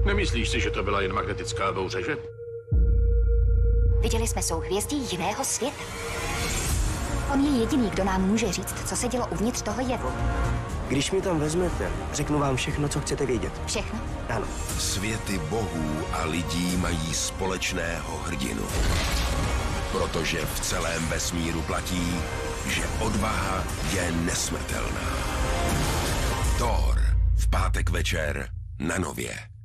Nemyslíš si, že to byla jen magnetická bouře, že? Viděli jsme souhvězdí jiného světa. On je jediný, kdo nám může říct, co se dělo uvnitř toho jevu. Když mě tam vezmete, řeknu vám všechno, co chcete vědět. Všechno? Ano. Světy bohů a lidí mají společného hrdinu. Protože v celém vesmíru platí, že odvaha je nesmrtelná. Thor v pátek večer na Nově.